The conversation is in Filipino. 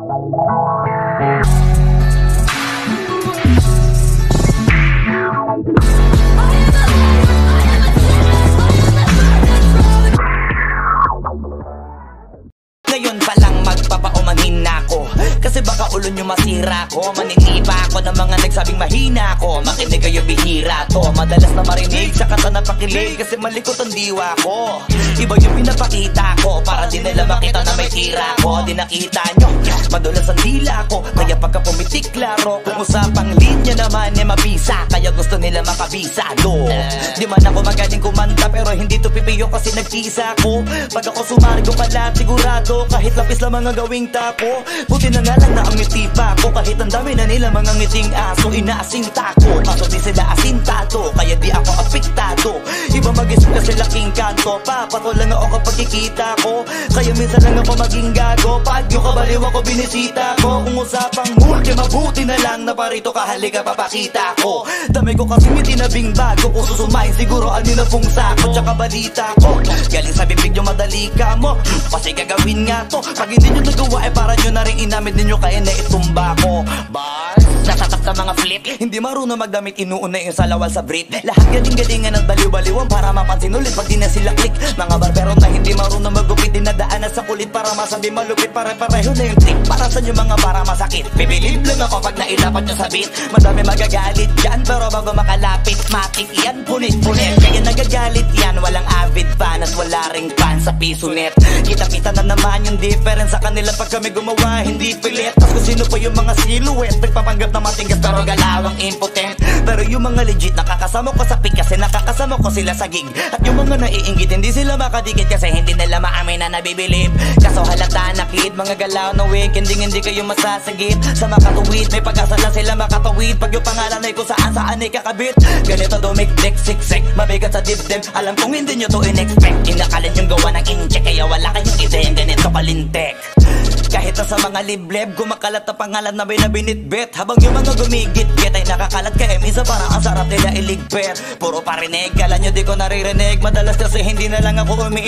Ngayon pa lang magpapaumanhin na ako, kasi baka ulo nyo masira ko. Maninipa ako ng mga nagsabing mahina ko. Makinig kayo, bihira to. Madalas na marinig sa kata na pakilig, kasi malikot ang diwa ko. Iba yung pinapakita ko, para di nila makita na may tira ko. Di nakita nyo, madulas ang dila ko, kaya pagka pumitik klaro. Kung usapang linya naman eh mabisa, kaya gusto nila makabisa do. Di man ako magaling kumanta, pero hindi to pipiyo kasi nagkisa ko. Pag ako sumargo pala sigurado, kahit lapis lang mga gawing tako. Buti na nga lang na ang ngiti pa ko, kahit ang dami na nila mga ngiting aso. Inaasinta ko, kaso di sila asintado, kaya di ako apektado. Iba mag-isip kasi laking kanto, papato lang ako kapag kikita ko. Kaya minsan lang ako maging gago, pag yung kabaliw ako binisita ko. Kung usapang multi, mabuti na lang na parito ka, halika papakita ko. Dami ko kasi may tinabing bago, kung susumayin siguro ano na pong sako. Tsaka balita ko, galing sa bibig nyo madali ka mo, kasi gagawin nga to. Pag hindi nyo nagawa eh para nyo na rin inamid ninyo, kaya na itumba ko. Bars, natatap na mga flip, hindi marunong magdamit, inuuna yung salawal sa brief. Lahat galing-galingan at baliw-baliwan para mapansin ulit pag di na sila click. Mga barbero na hindi marunong magupit, dinadaanan sa kulit para masabi malupit. Pare-pareho na yung trick, para sa nyo mga para masakit. Bibilib lang ako pag nailapat nyo sa beat. Madami magagalit dyan, pero bago makalapit matik yan, punit-punit. Kaya nagagalit yan, walang avid fan at wala ring fan sa piso net. Kita-kita na naman yung difference sa kanila pag kami gumawa, hindi pilit. Tapos kung sino pa yung mga silhouette, nagpapanggap na matinggas pero galawang impotent. Pero yung mga legit nakakasama ko sa pick, kasi nakakasama ko sila sa gig. At yung mga naiinggit, hindi sila makadikit, kasi hindi nila maamin na nabibilib. Kaso halata na kid, mga galaw na week, hindi kayo masasagit. Sa makatuwid, may pag-asa lang sila makatuwid. Pag yung pangalan ay kung saan ay kakabit. Ganito dumikdik, siksik, mabigat sa dibdib. Alam kong hindi nyo to in-expect, inakalit yung gawa ng incheck, kaya wala kayong ideyang ganito kalintek. Kahit na sa mga libleb, gumakalat na pangalan na may nabinitbit. Habang yung mga gumigit-git ay nakakalat kaya minsan parang ang sarap nila iligpit. Puro parinig, kala nyo di ko naririnig, madalas kasi hindi na lang ako